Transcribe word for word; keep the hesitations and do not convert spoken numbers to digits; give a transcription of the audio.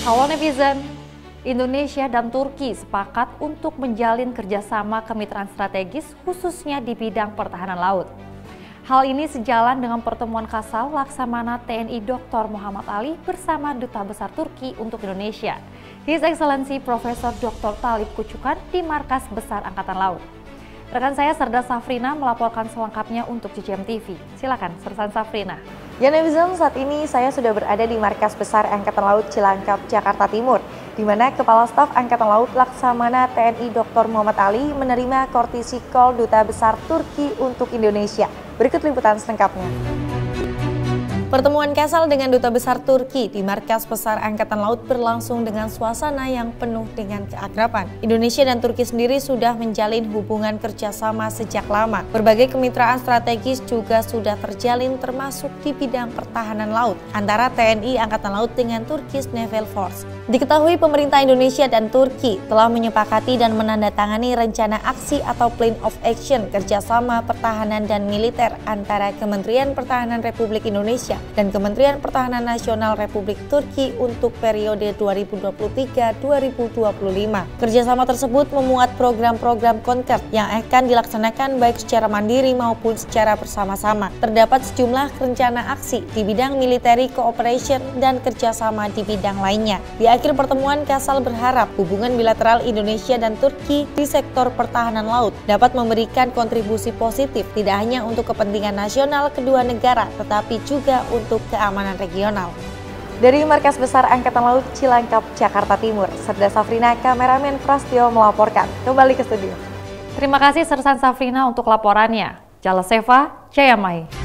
Halo netizen, Indonesia dan Turki sepakat untuk menjalin kerjasama kemitraan strategis khususnya di bidang pertahanan laut. Hal ini sejalan dengan pertemuan Kasal Laksamana T N I Doktor Muhammad Ali bersama Duta Besar Turki untuk Indonesia, His Excellency Profesor Doktor Talip Kucukan di Markas Besar Angkatan Laut. Rekan saya Serda Safrina melaporkan selengkapnya untuk C C M T V. Silakan Sersan Safrina. Ya netizen, saat ini saya sudah berada di Markas Besar Angkatan Laut Cilangkap, Jakarta Timur, di mana Kepala Staf Angkatan Laut Laksamana T N I Doktor Muhammad Ali menerima courtesy call Duta Besar Turki untuk Indonesia. Berikut liputan selengkapnya. Pertemuan Kasal dengan Duta Besar Turki di Markas Besar Angkatan Laut berlangsung dengan suasana yang penuh dengan keakraban. Indonesia dan Turki sendiri sudah menjalin hubungan kerjasama sejak lama. Berbagai kemitraan strategis juga sudah terjalin termasuk di bidang pertahanan laut antara T N I Angkatan Laut dengan Turkish Naval Force. Diketahui pemerintah Indonesia dan Turki telah menyepakati dan menandatangani rencana aksi atau Plan of Action kerjasama pertahanan dan militer antara Kementerian Pertahanan Republik Indonesia dan Kementerian Pertahanan Nasional Republik Turki untuk periode dua ribu dua puluh tiga sampai dua ribu dua puluh lima. Kerjasama tersebut memuat program-program konkret yang akan dilaksanakan baik secara mandiri maupun secara bersama-sama. Terdapat sejumlah rencana aksi di bidang military cooperation dan kerjasama di bidang lainnya. Di akhir pertemuan, Kasal berharap hubungan bilateral Indonesia dan Turki di sektor pertahanan laut dapat memberikan kontribusi positif tidak hanya untuk kepentingan nasional kedua negara, tetapi juga untuk keamanan regional. Dari Markas Besar Angkatan Laut Cilangkap, Jakarta Timur, Serda Safrina, kameramen Prastio melaporkan. Kembali ke studio. Terima kasih Sersan Safrina untuk laporannya. Jala Seva, Jayamai.